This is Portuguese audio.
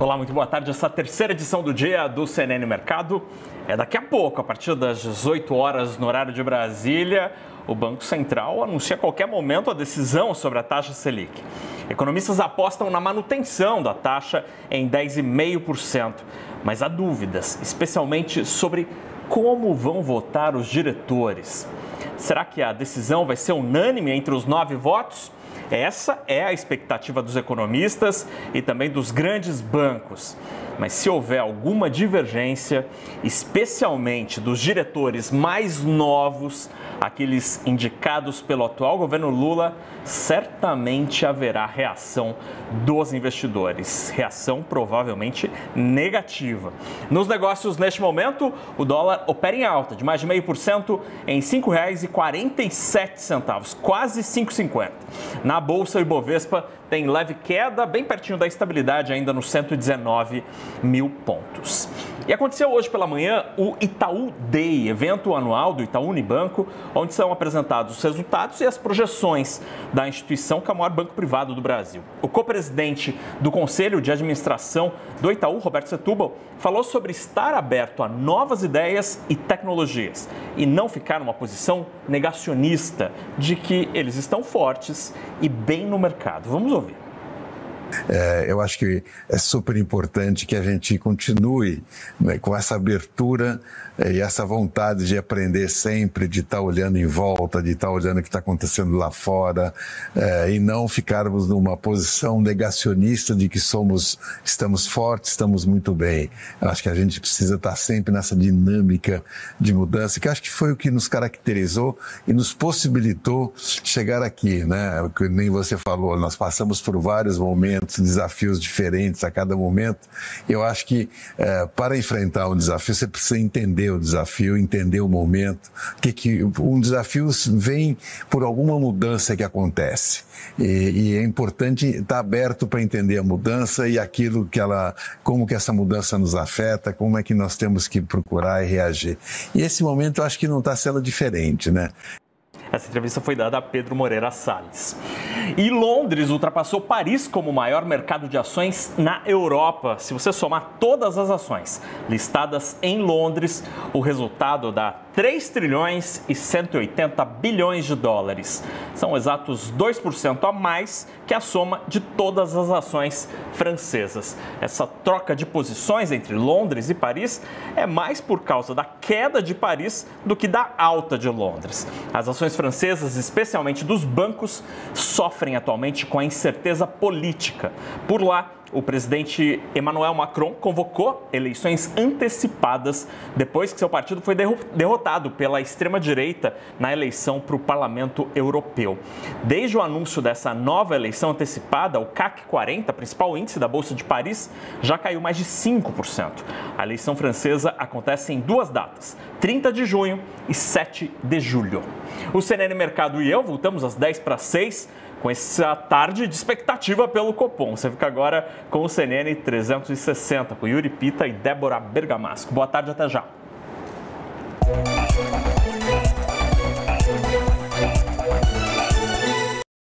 Olá, muito boa tarde. Essa terceira edição do dia do CNN Mercado é daqui a pouco, a partir das 18 horas no horário de Brasília. O Banco Central anuncia a qualquer momento a decisão sobre a taxa Selic. Economistas apostam na manutenção da taxa em 10,5%, mas há dúvidas, especialmente sobre como vão votar os diretores. Será que a decisão vai ser unânime entre os 9 votos? Essa é a expectativa dos economistas e também dos grandes bancos. Mas se houver alguma divergência, especialmente dos diretores mais novos, aqueles indicados pelo atual governo Lula, certamente haverá reação dos investidores. Reação provavelmente negativa. Nos negócios, neste momento, o dólar opera em alta de mais de 0,5% em R$ 5,47, quase R$ 5,50. Na Bolsa, o Ibovespa tem leve queda, bem pertinho da estabilidade, ainda nos 119 mil pontos. E aconteceu hoje pela manhã o Itaú Day, evento anual do Itaú Unibanco, onde são apresentados os resultados e as projeções da instituição, que é o maior banco privado do Brasil. O co-presidente do Conselho de Administração do Itaú, Roberto Setúbal, falou sobre estar aberto a novas ideias e tecnologias e não ficar numa posição negacionista de que eles estão fortes e bem no mercado. Vamos ouvir. Eu acho que é super importante que a gente continue, né, com essa abertura e essa vontade de aprender sempre, de estar olhando em volta, de estar olhando o que está acontecendo lá fora, e não ficarmos numa posição negacionista de que estamos fortes, estamos muito bem. Eu acho que a gente precisa estar sempre nessa dinâmica de mudança, que acho que foi o que nos caracterizou e nos possibilitou chegar aqui, né? Que nem você falou, nós passamos por vários momentos, desafios diferentes a cada momento. Eu acho que para enfrentar um desafio, você precisa entender o desafio, entender o momento, que um desafio vem por alguma mudança que acontece. E é importante estar aberto para entender a mudança e aquilo como que essa mudança nos afeta, como é que nós temos que procurar e reagir. E esse momento eu acho que não está sendo diferente, né? Essa entrevista foi dada a Pedro Moreira Salles. E Londres ultrapassou Paris como o maior mercado de ações na Europa. Se você somar todas as ações listadas em Londres, o resultado dá 3 trilhões e 180 bilhões de dólares. São exatos 2% a mais que a soma de todas as ações francesas. Essa troca de posições entre Londres e Paris é mais por causa da queda de Paris do que da alta de Londres. As ações francesas, especialmente dos bancos, sofrem atualmente com a incerteza política. Por lá, o presidente Emmanuel Macron convocou eleições antecipadas depois que seu partido foi derrotado pela extrema-direita na eleição para o Parlamento Europeu. Desde o anúncio dessa nova eleição antecipada, o CAC 40, principal índice da Bolsa de Paris, já caiu mais de 5%. A eleição francesa acontece em 2 datas, 30 de junho e 7 de julho. O CNN Mercado e eu voltamos às 10:06 com essa tarde de expectativa pelo Copom. Você fica agora com o CNN 360, com Yuri Pita e Débora Bergamasco. Boa tarde, até já.